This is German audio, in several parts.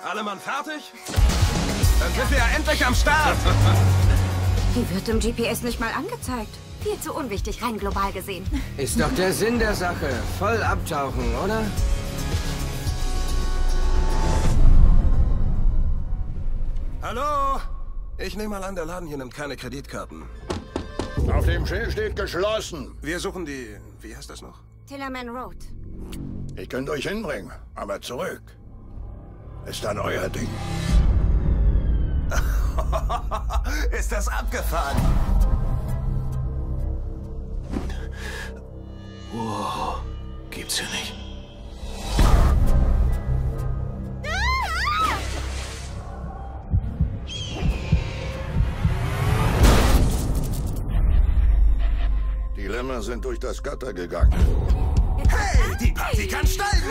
Alle Mann fertig? Dann sind wir ja endlich am Start. Die wird im GPS nicht mal angezeigt. Viel zu unwichtig, rein global gesehen. Ist doch der Sinn der Sache. Voll abtauchen, oder? Hallo? Ich nehme mal an, der Laden hier nimmt keine Kreditkarten. Auf dem Schild steht geschlossen. Wir suchen die... Wie heißt das noch? Tillerman Road. Ich könnte euch hinbringen, aber zurück ist dann euer Ding. Ist das abgefahren? Wow, gibt's ja nicht. Die Lämmer sind durch das Gatter gegangen. Hey, die Party kann steigen!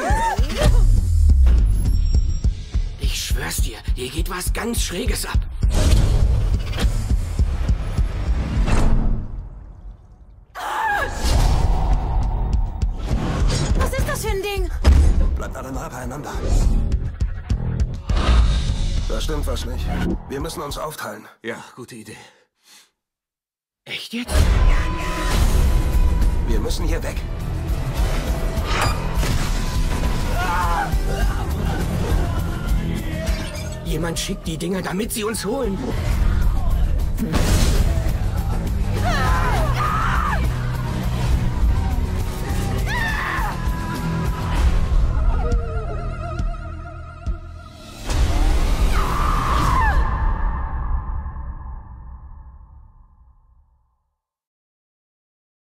Ich schwör's dir, hier geht was ganz Schräges ab. Was ist das für ein Ding? Bleibt alle nah beieinander. Da stimmt was nicht. Wir müssen uns aufteilen. Ja, gute Idee. Echt jetzt? Wir müssen hier weg. Jemand schickt die Dinger, damit sie uns holen.